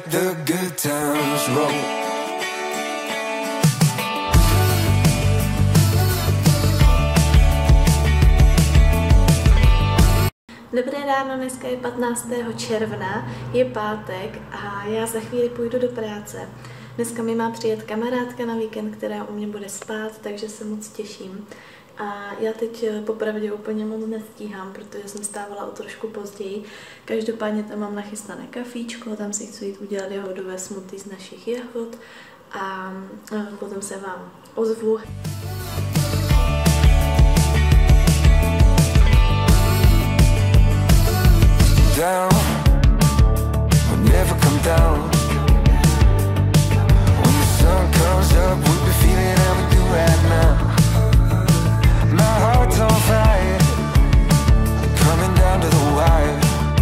the good times roll. Dobré ráno, dneska je 15. června, je pátek a já za chvíli půjdu do práce. Dneska mi má přijet kamarádka na víkend, která u mě bude spát, takže se moc těším. A já teď popravdě úplně moc nestíhám, protože jsem stávala o trošku později. Každopádně tam mám nachystané kafíčko, tam si chci jít udělat jahodové smoothie z našich jahod a potom se vám ozvu. Down, we'll never come down. When the sun comes up, we'll be feeling how we do right now. My heart's on fire, coming down to the wire.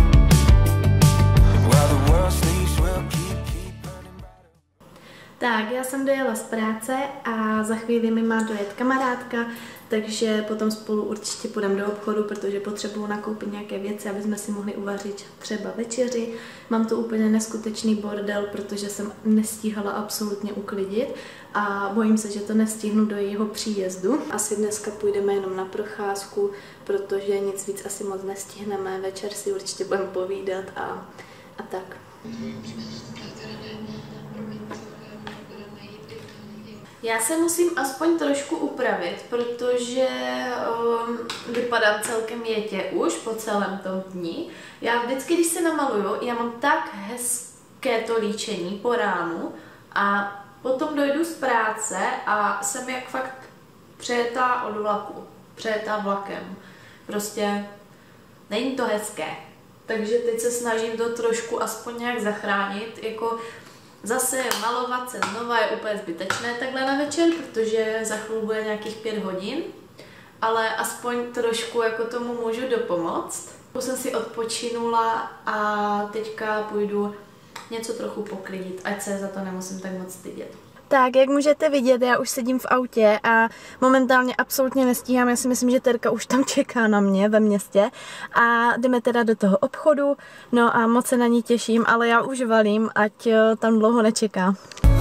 While the world sleeps, we'll keep burning brighter. Tak, já jsem dojela z práce a za chvíli mi má dojet kamarádka, takže potom spolu určitě půjdeme do obchodu, protože potřebuju nakoupit nějaké věci, aby jsme si mohli uvařit třeba večeři. Mám tu úplně neskutečný bordel, protože jsem nestíhala absolutně uklidit a bojím se, že to nestihnu do jejího příjezdu. Asi dneska půjdeme jenom na procházku, protože nic víc asi moc nestihneme. Večer si určitě budeme povídat a tak. Já se musím aspoň trošku upravit, protože vypadám celkem jetě už po celém tom dni. Já vždycky, když se namaluju, já mám tak hezké to líčení po ránu a potom dojdu z práce a jsem jak fakt přejetá od vlaku, přejetá vlakem. Prostě není to hezké. Takže teď se snažím to trošku aspoň nějak zachránit, jako zase malovat se znova je úplně zbytečné takhle na večer, protože za chvíli bude nějakých 5 hodin, ale aspoň trošku jako tomu můžu dopomoct. Už jsem si odpočinula a teďka půjdu něco trochu poklidit, ať se za to nemusím tak moc stydět. Tak, jak můžete vidět, já už sedím v autě a momentálně absolutně nestíhám. Já si myslím, že Terka už tam čeká na mě ve městě a jdeme teda do toho obchodu. No a moc se na ní těším, ale já už valím, ať tam dlouho nečeká.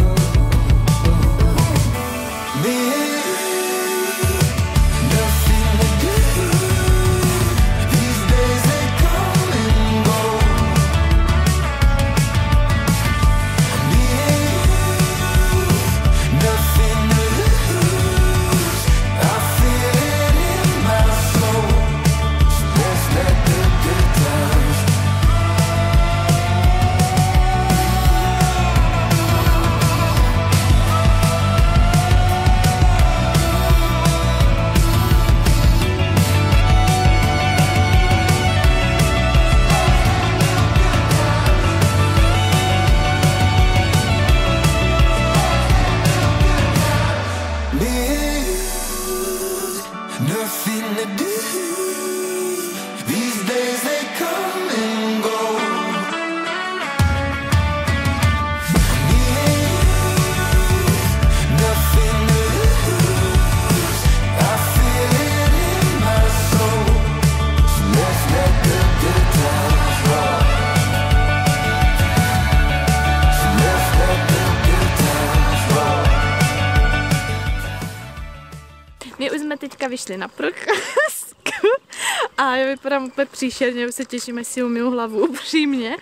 My už jsme teďka vyšli na procházku a já vypadám úplně příšerně, už se těším, až si umyju hlavu, upřímně.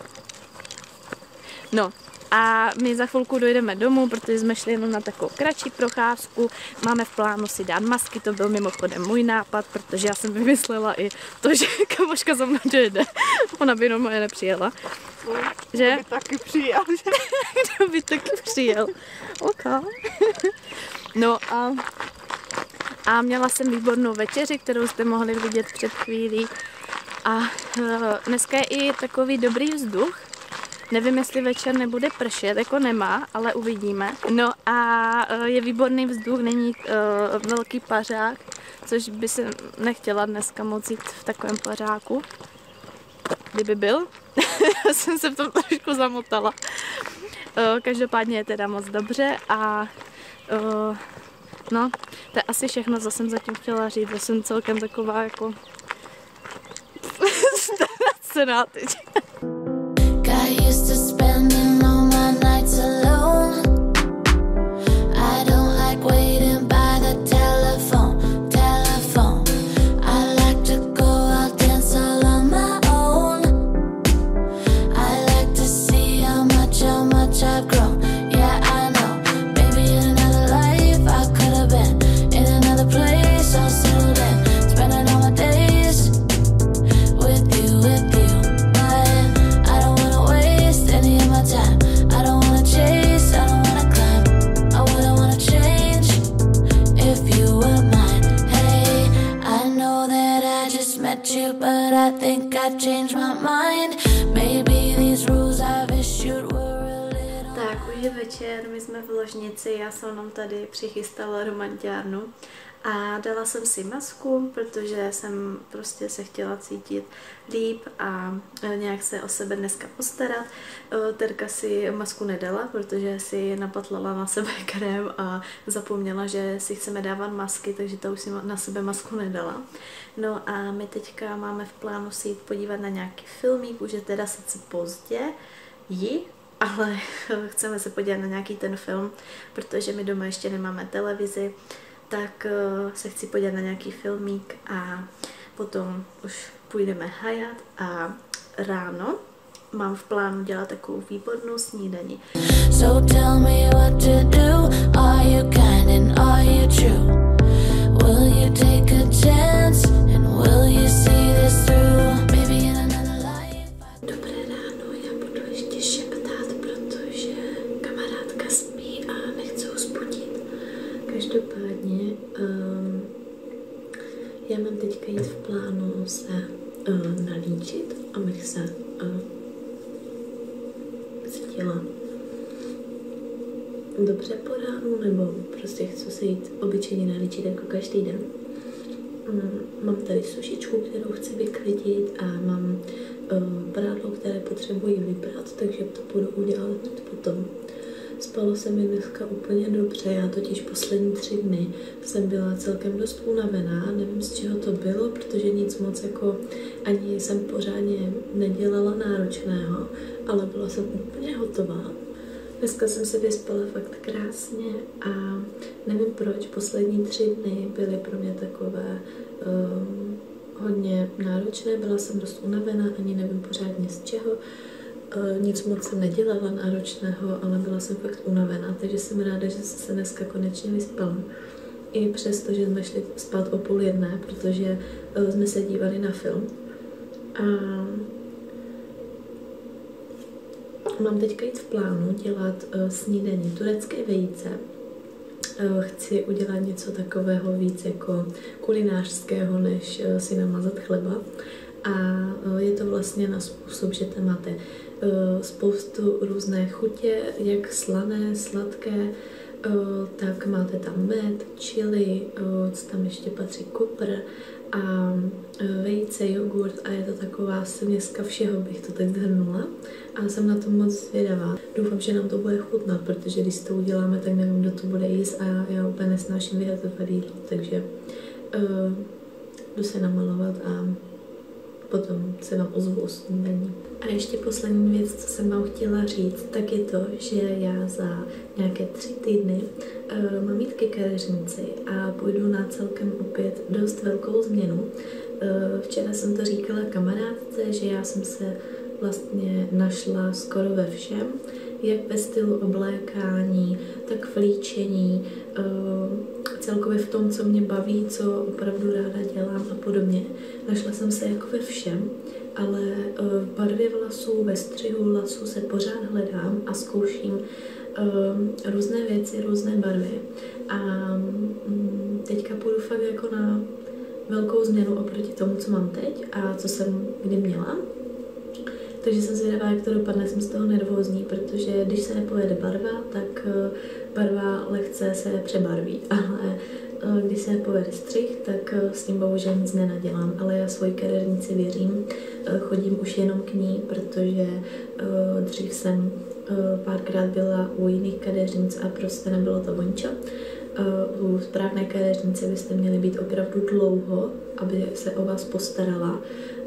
No a my za chvilku dojdeme domů, protože jsme šli jenom na takovou kratší procházku. Máme v plánu si dát masky, to byl mimochodem můj nápad, protože já jsem vymyslela i to, že kamoška za mnou dojede. Ona by normálně nepřijela. Že? Kdo by taky přijel, že? Kdo by taky přijel. OK. No a měla jsem výbornou večeři, kterou jste mohli vidět před chvílí. A dneska je i takový dobrý vzduch. Nevím, jestli večer nebude pršet, jako nemá, ale uvidíme. No a je výborný vzduch, není velký pařák, což by se nechtěla dneska moc jít v takovém pařáku. Kdyby byl. Já jsem se v tom trošku zamotala. Každopádně je teda moc dobře a no, to je asi všechno, co jsem zatím chtěla říct. Já jsem celkem taková jako ztracená teď. much I've grown. Yeah, I know. Maybe in another life I could have been in another place, all settled in, spending all my days with you, But I don't wanna waste any of my time. I don't wanna chase, I don't wanna climb. I wouldn't wanna change if you were mine. Hey, I know that I just met you, but I think I changed my mind. Maybe these rules I've issued were a little... Tak, už je večer, my jsme v ložnici, já jsem nám tady přichystala romantiárnu a dala jsem si masku, protože jsem prostě se chtěla cítit líp a nějak se o sebe dneska postarat. Terka si masku nedala, protože si napatlala na sebe krém a zapomněla, že si chceme dávat masky, takže ta už si na sebe masku nedala. No a my teďka máme v plánu si jít podívat na nějaký filmík, už je teda sice pozdě, ale chceme se podívat na nějaký ten film, protože my doma ještě nemáme televizi, tak se chci podívat na nějaký filmík a potom už půjdeme hajat a ráno mám v plánu dělat takovou výbornou snídani. So tell me what to do. Are you kind and are you true? Will you take a chance and will you see this through? Maybe in another life. Dobré ráno, já budu ještě šeptat, protože kamarádka spí a nechci ho vzbudit. Každopádně já mám teďka jít v plánu se nalíčit, abych se cítila dobře po ránu, nebo prostě chci se jít obyčejně nalíčit jako každý den. Mám tady sušičku, kterou chci vyklidit a mám prádlo, které potřebuji vyprat, takže to budu udělat potom. Spalo se mi dneska úplně dobře, já totiž poslední 3 dny jsem byla celkem dost unavená, nevím z čeho to bylo, protože nic moc jako ani jsem pořádně nedělala náročného, ale byla jsem úplně hotová. Dneska jsem se vyspala fakt krásně a nevím proč, poslední 3 dny byly pro mě takové hodně náročné, byla jsem dost unavená, ani nevím pořádně z čeho. Nic moc jsem nedělala náročného, ale byla jsem fakt unavená, takže jsem ráda, že jsem se dneska konečně vyspala. I přesto, že jsme šli spát o 12:30, protože jsme se dívali na film. A mám teďka jít v plánu dělat snídani turecké vejce. Chci udělat něco takového víc jako kulinářského, než si namazat chleba. A je to vlastně na způsob, že tam máte spoustu různé chutě, jak slané, sladké, tak máte tam med, chili, co tam ještě patří, kopr a vejce, jogurt a je to taková směska všeho, bych to tak zhrnula a jsem na to moc zvědavá. Doufám, že nám to bude chutnat, protože když to uděláme, tak nevím, kdo to bude jíst a já úplně nesnáším vyhazovat jídlo, takže jdu se namalovat a potom se vám ozvu o snídaní. A ještě poslední věc, co jsem vám chtěla říct, tak je to, že já za nějaké 3 týdny mám jít ke kadeřnici a půjdu na celkem opět dost velkou změnu. Včera jsem to říkala kamarádce, že já jsem se vlastně našla skoro ve všem, jak ve stylu oblékání, tak v líčení, celkově v tom, co mě baví, co opravdu ráda dělám a podobně. Našla jsem se jako ve všem, ale v barvě vlasů, ve střihu vlasů se pořád hledám a zkouším různé věci, různé barvy. A teďka půjdu fakt jako na velkou změnu oproti tomu, co mám teď a co jsem kdy měla. Takže jsem zvědavá, jak to dopadne, jsem z toho nervózní, protože když se nepovede barva, tak barva lehce se přebarví, ale když se nepovede střih, tak s tím bohužel nic nenadělám, ale já svoji kadeřnici věřím, chodím už jenom k ní, protože dřív jsem párkrát byla u jiných kadeřnic a prostě nebylo to vončo. U správné kadeřnice byste měli být opravdu dlouho, aby se o vás postarala.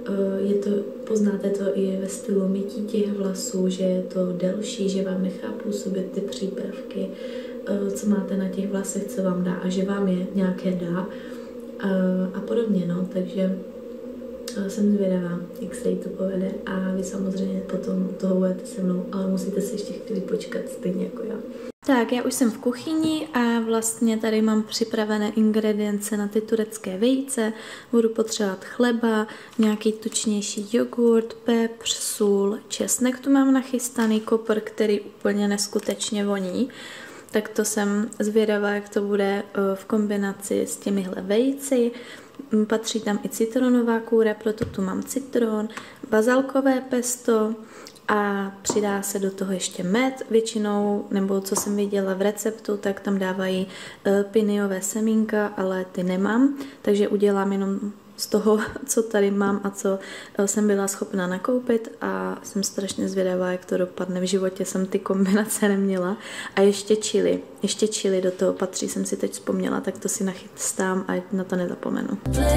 Poznáte to i ve stylu mytí těch vlasů, že je to delší, že vám nechá působit ty přípravky, co máte na těch vlasech, co vám dá a že vám je nějaké dá a podobně, no, takže jsem zvědavá, jak se jí to povede a vy samozřejmě potom toho budete se mnou, ale musíte si ještě chvíli počkat stejně jako já. Tak, já už jsem v kuchyni a vlastně tady mám připravené ingredience na ty turecké vejce. Budu potřebovat chleba, nějaký tučnější jogurt, pepř, sůl, česnek tu mám nachystaný, kopr, který úplně neskutečně voní. Tak to jsem zvědavá, jak to bude v kombinaci s těmihle vejci. Patří tam i citronová kůra, proto tu mám citron, bazalkové pesto a přidá se do toho ještě med. Většinou, nebo co jsem viděla v receptu, tak tam dávají piniové semínka, ale ty nemám, takže udělám jenom z toho, co tady mám a co jsem byla schopna nakoupit a jsem strašně zvědavá, jak to dopadne. V životě jsem ty kombinace neměla. A ještě chili do toho patří, jsem si teď vzpomněla, tak to si nachystám a na to nezapomenu.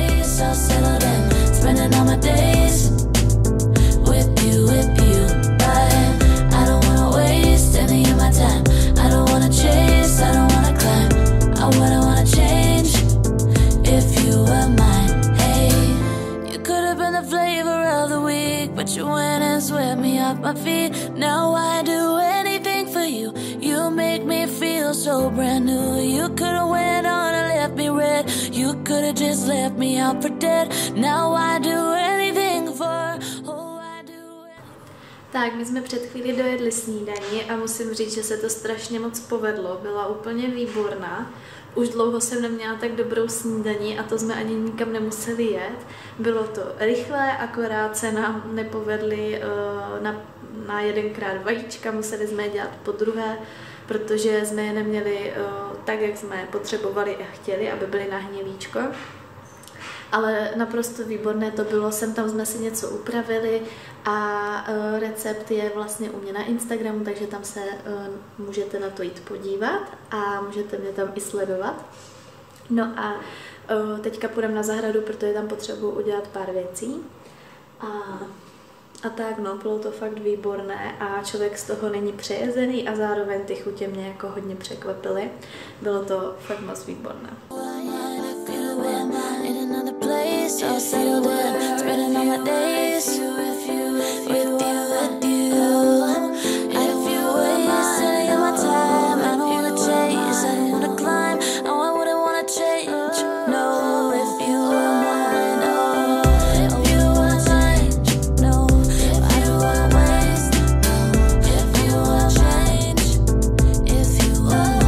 But you went and swept me off my feet. Now I do anything for you. You make me feel so brand new. You could've went on and left me red. You could've just left me out for dead. Now I do anything for. Oh, I do. Tak, my jsme před chvíli dojedli snídaní a musím říct, že se to strašně moc povedlo. Byla úplně výborná. Už dlouho jsem neměla tak dobrou snídaní a to jsme ani nikam nemuseli jet. Bylo to rychlé, akorát se nám nepovedly na jedenkrát vajíčka, museli jsme je dělat po druhé, protože jsme je neměli tak, jak jsme je potřebovali a chtěli, aby byly na hněvíčko. Ale naprosto výborné to bylo, tam jsme si něco upravili a recept je vlastně u mě na Instagramu, takže tam se můžete na to jít podívat a můžete mě tam i sledovat. No a teďka půjdeme na zahradu, protože tam potřebuji udělat pár věcí. A tak no, bylo to fakt výborné a člověk z toho není přejezený a zároveň ty chutě mě jako hodně překvapily. Bylo to fakt moc výborné. I'll settle down, spending all my days with you. And if you wasting all my time, I don't wanna chase, I don't wanna climb, no, I wouldn't wanna change. No, if you were mine, no, if you don't wanna change, no, I don't wanna waste, no, if you wanna change, if you were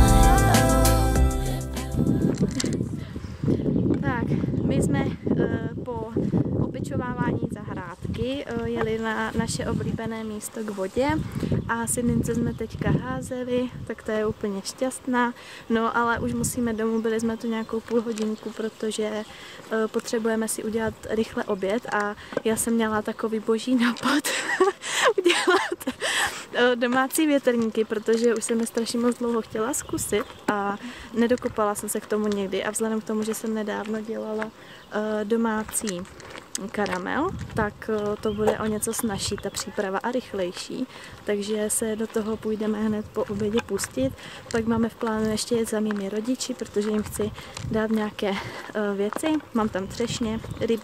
mine. Tak, my jsme po opečovávání zahrádky jeli na naše oblíbené místo k vodě a synince jsme teďka házeli, tak to je úplně šťastná. No ale už musíme domů, byli jsme tu nějakou půl hodinku, protože potřebujeme si udělat rychle oběd a já jsem měla takový boží nápad udělat domácí větrníky, protože už jsem je strašně moc dlouho chtěla zkusit a nedokopala jsem se k tomu nikdy a vzhledem k tomu, že jsem nedávno dělala domácí karamel, tak to bude o něco snazší ta příprava a rychlejší, takže se do toho půjdeme hned po obědě pustit. Pak máme v plánu ještě jet za mými rodiči, protože jim chci dát nějaké věci. Mám tam třešně, ryby.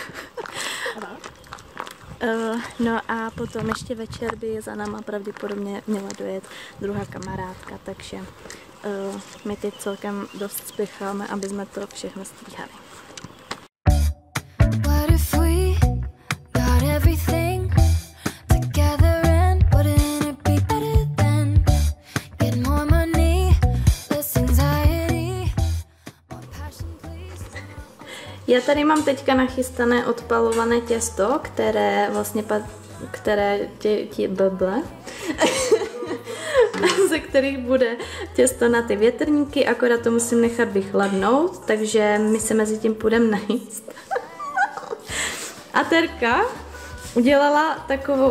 No a potom ještě večer by za náma pravděpodobně měla dojet druhá kamarádka, takže my teď celkem dost spěcháme, aby jsme to všechno stíhali. Já tady mám teďka nachystané odpalované těsto, které vlastně ze kterých bude těsto na ty větrníky, akorát to musím nechat vychladnout, takže my se mezi tím půjdeme najíst. A Terka udělala takovou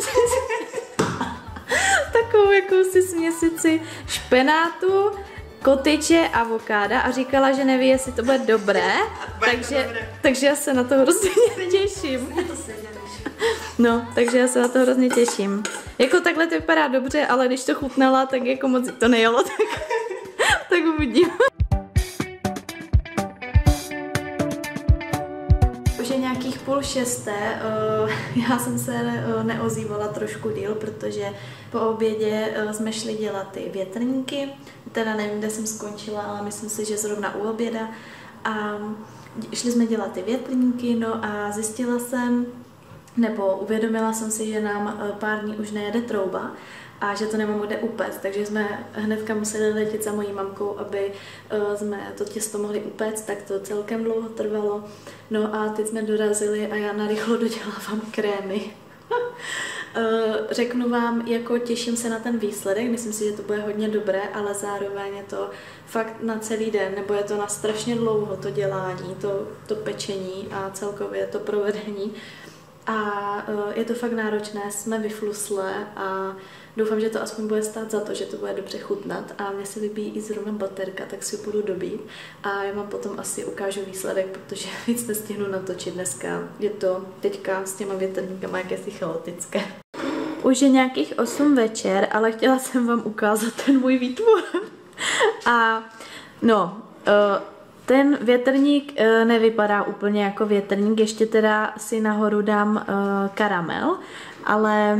jakousi směsici špenátu, kotyče, avokáda a říkala, že neví, jestli to bude dobré, takže já se na to hrozně těším. No, takže já se na to hrozně těším. Jako takhle to vypadá dobře, ale když to chutnala, tak jako moc to nejelo, tak uvidím. Už je nějakých 3:30 6. Já jsem se neozývala trošku díl, protože po obědě jsme šli dělat ty větrníky. Teda nevím, kde jsem skončila, ale myslím si, že zrovna u oběda. A šli jsme dělat ty větrníky, no a zjistila jsem, nebo uvědomila jsem si, že nám pár dní už nejede trouba a že to nemám kde upéct, takže jsme hnedka museli letět za mojí mamkou, aby jsme to těsto mohli upéct, tak to celkem dlouho trvalo. No a teď jsme dorazili a já narychlo dodělávám krémy. Řeknu vám, jako těším se na ten výsledek, myslím si, že to bude hodně dobré, ale zároveň je to fakt na celý den, nebo je to na strašně dlouho to dělání, to pečení a celkově to provedení. A je to fakt náročné, jsme vyfluslé a doufám, že to aspoň bude stát za to, že to bude dobře chutnat a mě se vybíjí i zrovna baterka, tak si budu dobít a já vám potom asi ukážu výsledek, protože víc nestihnu natočit dneska. Je to teďka s těma větrníkama jakési chaotické. Už je nějakých 8 večer, ale chtěla jsem vám ukázat ten můj výtvor. A no, ten větrník nevypadá úplně jako větrník, ještě teda si nahoru dám karamel, ale...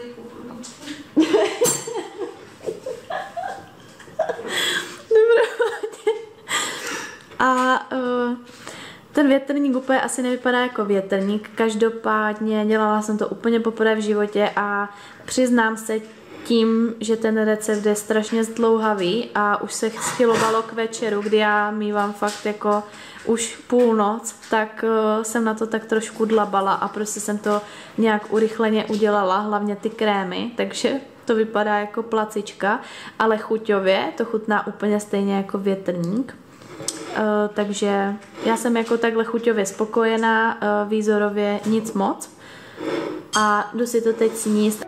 A ten větrník úplně asi nevypadá jako větrník, každopádně dělala jsem to úplně poprvé v životě a přiznám se tím, že ten recept je strašně zdlouhavý a už se schylovalo k večeru, kdy já mívám fakt jako už půlnoc, tak jsem na to tak trošku dlabala a prostě jsem to nějak urychleně udělala, hlavně ty krémy, takže to vypadá jako placička, ale chuťově to chutná úplně stejně jako větrník. Takže já jsem jako takhle chuťově spokojená, výzorově nic moc a jdu si to teď sníst.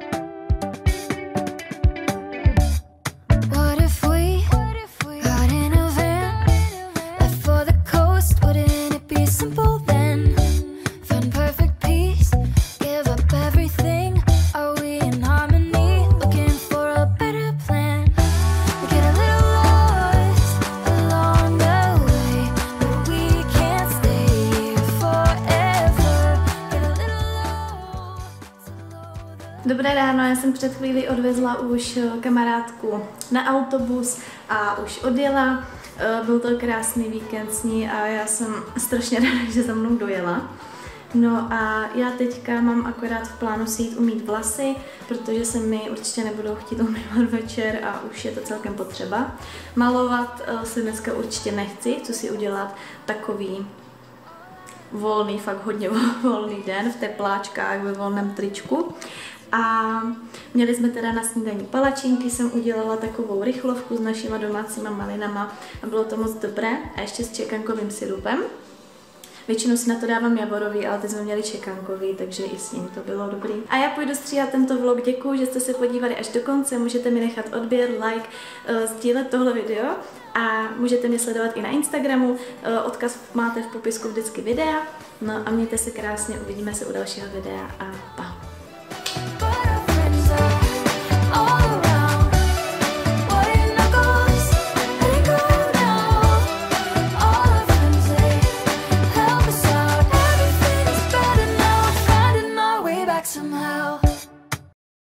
Dobré ráno, já jsem před chvílí odvezla už kamarádku na autobus a už odjela. Byl to krásný víkend s ní a já jsem strašně ráda, že za mnou dojela. No a já teďka mám akorát v plánu si jít umýt vlasy, protože se mi určitě nebudou chtít umývat večer a už je to celkem potřeba. Malovat si dneska určitě nechci, chci si udělat takový volný, fakt hodně volný den v tepláčkách, ve volném tričku. A měli jsme teda na snídaní palačinky, jsem udělala takovou rychlovku s našima domácíma malinama a bylo to moc dobré a ještě s čekankovým sirupem. Většinou si na to dávám javorový, ale teď jsme měli čekankový, takže i s ním to bylo dobrý. A já půjdu stříhat tento vlog, děkuju, že jste se podívali až do konce, můžete mi nechat odběr, like, sdílet tohle video a můžete mě sledovat i na Instagramu, odkaz máte v popisku vždycky videa. No a mějte se krásně, uvidíme se u dalšího videa a pa.